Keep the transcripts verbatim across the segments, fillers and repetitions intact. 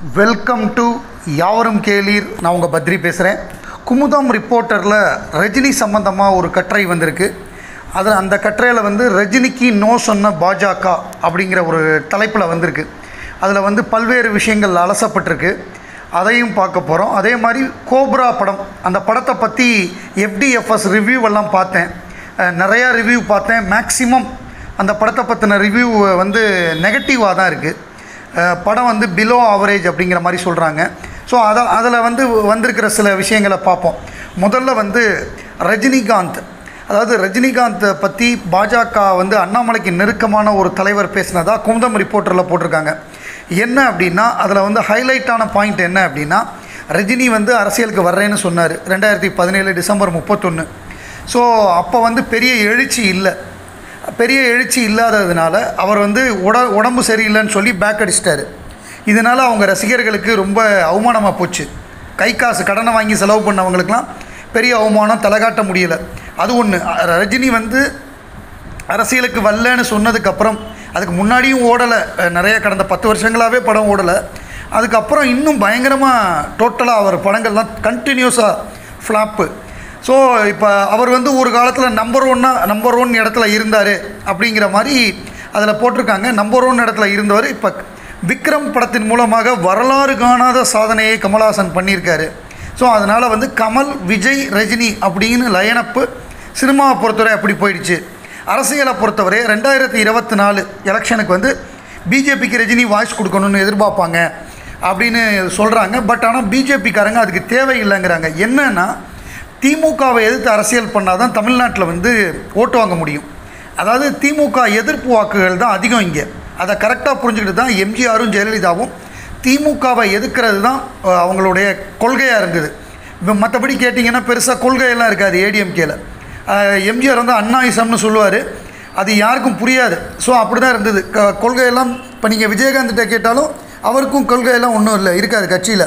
Welcome to யாவரும் கேளீர். நான் உங்கள் பத்ரி பேசுகிறேன். குமுதம் ரிப்போர்ட்டரில் ரஜினி சம்பந்தமாக ஒரு கட்டுரை வந்திருக்கு. அதில் அந்த கட்டுரையில் வந்து ரஜினிக்கு நோ சொன்ன பாஜக அப்படிங்கிற ஒரு தலைப்பில் வந்திருக்கு. அதில் வந்து பல்வேறு விஷயங்கள் அலசப்பட்டிருக்கு. அதையும் பார்க்க போகிறோம். அதே மாதிரி கோப்ரா படம், அந்த படத்தை பற்றி எஃப்டிஎஃப்எஸ் ரிவ்யூவெல்லாம் பார்த்தேன். நிறையா ரிவ்யூ பார்த்தேன். மேக்ஸிமம் அந்த படத்தை பற்றின ரிவ்யூ வந்து நெகட்டிவாக தான் இருக்குது. படம் வந்து பிலோ ஆவரேஜ் அப்படிங்கிற மாதிரி சொல்கிறாங்க. ஸோ அதை அதில் வந்து வந்திருக்கிற சில விஷயங்களை பார்ப்போம். முதல்ல வந்து ரஜினிகாந்த், அதாவது ரஜினிகாந்தை பற்றி பாஜக வந்து அண்ணாமலைக்கு நெருக்கமான ஒரு தலைவர் பேசினதாக குமுதம் ரிப்போர்ட்டரில் போட்டிருக்காங்க. என்ன அப்படின்னா, அதில் வந்து ஹைலைட்டான பாயிண்ட் என்ன அப்படின்னா, ரஜினி வந்து அரசியலுக்கு வர்றேன்னு சொன்னார் ரெண்டாயிரத்தி பதினேழு டிசம்பர் முப்பத்தொன்று. ஸோ அப்போ வந்து பெரிய எழுச்சி இல்லை. பெரிய எழுச்சி இல்லாததுனால அவர் வந்து உட உடம்பு சரியில்லைன்னு சொல்லி பேக் அடிச்சிட்டார். இதனால் அவங்க ரசிகர்களுக்கு ரொம்ப அவமானமாக போச்சு. கை காசு கடனை வாங்கி செலவு பண்ணவங்களுக்கெலாம் பெரிய அவமானம், தலைகாட்ட முடியலை. அது ஒன்று. ரஜினி வந்து அரசியலுக்கு வரலன்னு சொன்னதுக்கப்புறம், அதுக்கு முன்னாடியும் ஓடலை, நிறைய கடந்த பத்து வருஷங்களாகவே படம் ஓடலை. அதுக்கப்புறம் இன்னும் பயங்கரமாக டோட்டலாக அவர் படங்கள்லாம் கண்டினியூஸாக ஃப்ளாப்பு. ஸோ இப்போ அவர் வந்து ஒரு காலத்தில் நம்பர் ஒன்னாக நம்பர் ஒன் இடத்துல இருந்தார் அப்படிங்கிற மாதிரி அதில் போட்டிருக்காங்க. நம்பர் ஒன் இடத்துல இருந்தவர் இப்போ விக்ரம் படத்தின் மூலமாக வரலாறு காணாத சாதனையை கமல்ஹாசன் பண்ணியிருக்காரு. ஸோ அதனால் வந்து கமல், விஜய், ரஜினி அப்படின்னு லைனப்பு சினிமாவை பொறுத்தவரை அப்படி போயிடுச்சு. அரசியலை பொறுத்தவரை ரெண்டாயிரத்தி இருபத்தி நாலு எலெக்ஷனுக்கு வந்து பிஜேபிக்கு ரஜினி வாய்ஸ் கொடுக்கணும்னு எதிர்பார்ப்பாங்க அப்படின்னு சொல்கிறாங்க. பட் ஆனால் பிஜேபிக்காரங்க அதுக்கு தேவையில்லைங்கிறாங்க. என்னென்னா, திமுகவை எதிர்த்து அரசியல் பண்ணால் தான் தமிழ்நாட்டில் வந்து ஓட்டு வாங்க முடியும். அதாவது திமுக எதிர்ப்பு வாக்குகள் தான் அதிகம் இங்கே. அதை கரெக்டாக புரிஞ்சுக்கிட்டு தான் எம்ஜிஆரும் ஜெயலலிதாவும் திமுகவை எதிர்க்கிறது தான் அவங்களுடைய கொள்கையாக இருந்தது. இப்போ மற்றபடி கேட்டிங்கன்னா பெருசாக கொள்கையெல்லாம் இருக்காது ஏடிஎம்கேல. எம்ஜிஆர் வந்து அண்ணாயிசம்னு சொல்லுவார், அது யாருக்கும் புரியாது. ஸோ அப்படி தான் இருந்தது க கொள்கையெல்லாம். இப்போ நீங்கள் விஜயகாந்த்கிட்ட கேட்டாலும் அவருக்கும் கொள்கையெல்லாம் ஒன்றும் இல்லை, இருக்காது கட்சியில்.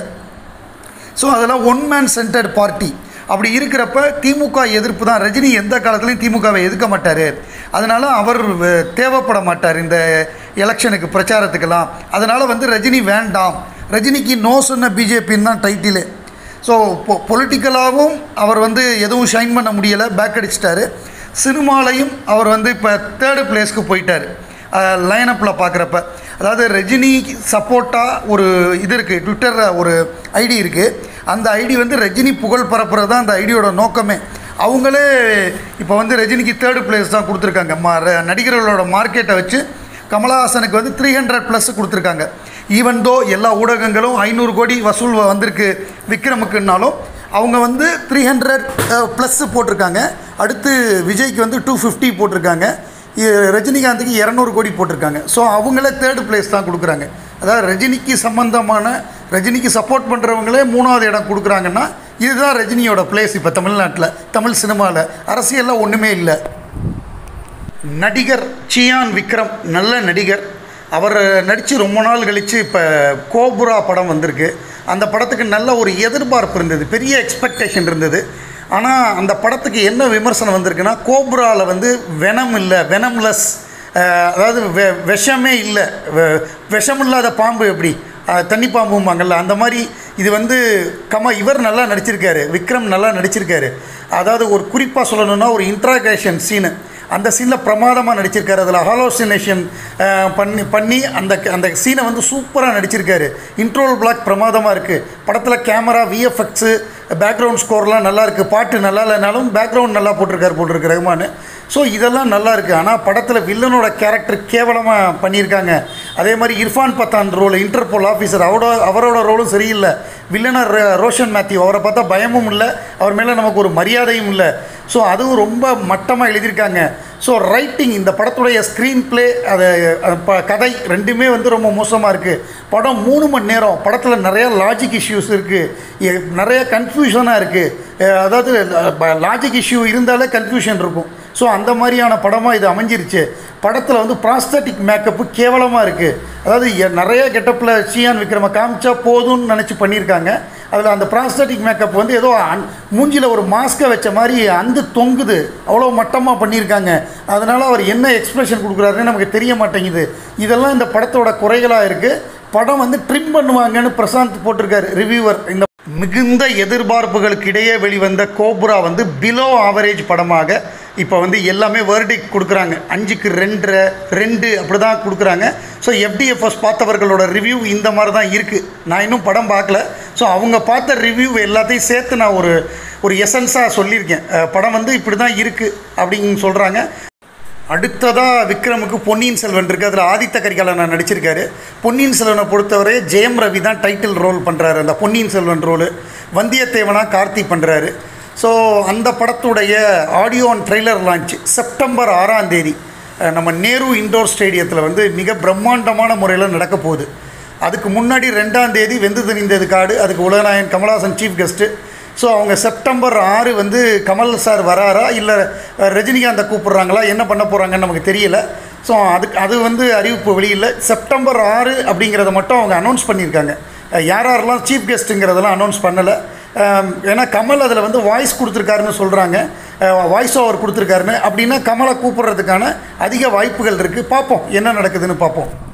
ஸோ அதெல்லாம் ஒன் மேன் சென்டர்ட் பார்ட்டி. அப்படி இருக்கிறப்ப திமுக எதிர்ப்பு தான். ரஜினி எந்த காலத்துலையும் திமுகவை எதிர்க்க மாட்டார். அதனால் அவர் தேவைப்பட மாட்டார் இந்த எலெக்ஷனுக்கு, பிரச்சாரத்துக்கெல்லாம். அதனால் வந்து ரஜினி வேண்டாம், ரஜினிக்கு நோ சொன்ன பிஜேபின்னு தான் டைட்டிலு. ஸோ பொ பொலிட்டிக்கலாகவும் அவர் வந்து எதுவும் ஷைன் பண்ண முடியலை, பேக் அடிச்சிட்டாரு. சினிமாலையும் அவர் வந்து இப்போ தேர்டு பிளேஸ்க்கு போயிட்டார் லைனப்பில் பார்க்குறப்ப. அதாவது ரஜினி சப்போர்ட்டாக ஒரு இது இருக்குது, ட்விட்டரில் ஒரு ஐடி இருக்குது. அந்த ஐடி வந்து ரஜினி புகழ் பரப்புறது தான் அந்த ஐடியோட நோக்கமே. அவங்களே இப்போ வந்து ரஜினிக்கு தேர்டு பிளேஸ் தான் கொடுத்துருக்காங்க. மா நடிகர்களோட மார்க்கெட்டை வச்சு கமல்ஹாசனுக்கு வந்து த்ரீ ஹண்ட்ரட் ப்ளஸ் கொடுத்துருக்காங்க. ஈவன் தோ எல்லா ஊடகங்களும் ஐநூறு கோடி வசூல் வந்திருக்கு விக்ரமுக்குன்னாலும் அவங்க வந்து த்ரீ ஹண்ட்ரட் ப்ளஸ்ஸு போட்டிருக்காங்க. அடுத்து விஜய்க்கு வந்து டூ ஃபிஃப்டி போட்டிருக்காங்க. ரஜினிகாந்துக்கு இரநூறு கோடி போட்டிருக்காங்க. ஸோ அவங்களே தேர்டு பிளேஸ் தான் கொடுக்குறாங்க. அதாவது ரஜினிக்கு சம்பந்தமான, ரஜினிக்கு சப்போர்ட் பண்ணுறவங்களே மூணாவது இடம் கொடுக்குறாங்கன்னா இதுதான் ரஜினியோட பிளேஸ் இப்போ தமிழ்நாட்டில், தமிழ் சினிமாவில். அரசியலில் ஒன்றுமே இல்லை. நடிகர் சியான் விக்ரம் நல்ல நடிகர். அவர் நடித்து ரொம்ப நாள் கழித்து இப்போ கோப்ரா படம் வந்திருக்கு. அந்த படத்துக்கு நல்ல ஒரு எதிர்பார்ப்பு இருந்தது, பெரிய எக்ஸ்பெக்டேஷன் இருந்தது. ஆனால் அந்த படத்துக்கு என்ன விமர்சனம் வந்திருக்குன்னா, கோப்ராவில் வந்து வெனம் இல்லை, வெனம்லெஸ், அதாவது வெ விஷமே இல்லை, விஷம் இல்லாத பாம்பு எப்படி தண்ணி பாம்பும்பாங்கள்ல, அந்த மாதிரி இது வந்து கம இவர் நல்லா நடிச்சிருக்காரு, விக்ரம் நல்லா நடிச்சிருக்காரு. அதாவது ஒரு குறிப்பாக சொல்லணுன்னா, ஒரு இன்ட்ராகேஷன் சீனு, அந்த சீனில் பிரமாதமாக நடிச்சிருக்காரு. அதில் ஹாலோசினேஷன் பண்ணி பண்ணி அந்த அந்த சீனை வந்து சூப்பராக நடிச்சிருக்காரு. இன்ட்ரோல் பிளாக் பிரமாதமாக இருக்குது. படத்தில் கேமரா, விஎஃப்எக்ஸு, பேக்ரவுண்ட் ஸ்கோர்லாம் நல்லா இருக்குது. பாட்டு நல்லா இல்லைனாலும் பேக்ரவுண்ட் நல்லா போட்டிருக்காரு போட்டிருக்கு ரஹ்மான். ஸோ இதெல்லாம் நல்லா இருக்குது. ஆனால் படத்தில் வில்லனோட கேரக்டர் கேவலமாக பண்ணியிருக்காங்க. அதே மாதிரி Irfan Pathan role, Interpol officer, அவரோட அவரோட ரோலும் சரியில்லை. வில்லனர் ரோஷன் மேத்யூ, அவரை பார்த்தா பயமும் இல்லை, அவர் மேலே நமக்கு ஒரு மரியாதையும் இல்லை. ஸோ அதுவும் ரொம்ப மட்டமாக எழுதியிருக்காங்க. ஸோ ரைட்டிங், இந்த படத்துடைய ஸ்க்ரீன் ப்ளே, அது கதை ரெண்டுமே வந்து ரொம்ப மோசமாக இருக்குது. படம் மூணு மணி நேரம். படத்தில் நிறையா லாஜிக் இஷ்யூஸ் இருக்குது, நிறைய கன்ஃபியூஷனாக இருக்குது. அதாவது லாஜிக் இஷ்யூ இருந்தாலே கன்ஃபியூஷன் இருக்கும். ஸோ அந்த மாதிரியான படமாக இது அமைஞ்சிருச்சு. படத்தில் வந்து ப்ராஸ்தட்டிக் மேக்கப்பு கேவலமாக இருக்குது. அதாவது நிறைய கெட்டப்பில் சியான் விக்ரமை காமிச்சா போதும்னு நினச்சி பண்ணியிருக்காங்க. அதில் அந்த ப்ராஸ்தட்டிக் மேக்கப் வந்து ஏதோ மூஞ்சியில் ஒரு மாஸ்கை வச்ச மாதிரி அந்து தொங்குது, அவ்வளோ மட்டமாக பண்ணியிருக்காங்க. அதனால் அவர் என்ன எக்ஸ்ப்ரெஷன் கொடுக்குறாருன்னு நமக்கு தெரிய மாட்டேங்குது. இதெல்லாம் இந்த படத்தோட குறைகளாக இருக்குது. படம் வந்து ட்ரிம் பண்ணுவாங்கன்னு பிரசாந்த் போட்டிருக்காரு ரிவ்யூவர். இந்த மிகுந்த எதிர்பார்ப்புகளுக்கு இடையே வெளிவந்த கோப்ரா வந்து பிலோ ஆவரேஜ் படமாக இப்போ வந்து எல்லாமே வேர்டிக் கொடுக்குறாங்க. அஞ்சுக்கு ரெண்டு ரெண்டு அப்படி தான் கொடுக்குறாங்க. ஸோ எஃப்டிஎஃப்எஸ் பார்த்தவர்களோட ரிவ்யூ இந்த மாதிரி தான் இருக்குது. நான் இன்னும் படம் பார்க்கல. ஸோ அவங்க பார்த்த ரிவ்யூ எல்லாத்தையும் சேர்த்து நான் ஒரு ஒரு எசன்ஸாக சொல்லியிருக்கேன். படம் வந்து இப்படி தான் இருக்குது அப்படின்னு சொல்கிறாங்க. அடுத்ததாக விக்ரமுக்கு பொன்னியின் செல்வன் இருக்குது. அதில் ஆதித்த கரிகாலன் நடிச்சிருக்காரு. பொன்னியின் செல்வனை பொறுத்தவரை ஜெயம் ரவி தான் டைட்டில் ரோல் பண்ணுறாரு. அந்த பொன்னியின் செல்வன் ரோலு வந்தியத்தேவனாக கார்த்தி பண்ணுறாரு. ஸோ அந்த படத்துடைய audio and trailer launch September ஆறாம் தேதி நம்ம நேரு இண்டோர் ஸ்டேடியத்தில் வந்து மிக பிரம்மாண்டமான முறையில் நடக்க போகுது. அதுக்கு முன்னாடி ரெண்டாம் தேதி வெந்து தணிந்தது காடு, அதுக்கு உலகநாயகன் கமல்ஹாசன் சீஃப் கெஸ்ட்டு. ஸோ அவங்க செப்டம்பர் ஆறு வந்து கமல் சார் வராரா இல்லை ரஜினிகாந்தை கூப்பிட்றாங்களா என்ன பண்ண போகிறாங்கன்னு நமக்கு தெரியல. ஸோ அதுக்கு அது வந்து அறிவிப்பு வெளியில் செப்டம்பர் ஆறு அப்படிங்கிறத மட்டும் அவங்க அனௌன்ஸ் பண்ணியிருக்காங்க. யார் யாரெல்லாம் சீஃப் கெஸ்ட்டுங்கிறதெல்லாம் அனௌன்ஸ் பண்ணலை. ஏன்னா கமல் அதில் வந்து வாய்ஸ் கொடுத்துருக்காருன்னு சொல்கிறாங்க, வாய்ஸ் ஓவர் கொடுத்துருக்காருன்னு. அப்படின்னா கமலை கூப்பிட்றதுக்கான அதிக வாய்ப்புகள் இருக்குது. பார்ப்போம் என்ன நடக்குதுன்னு பார்ப்போம்.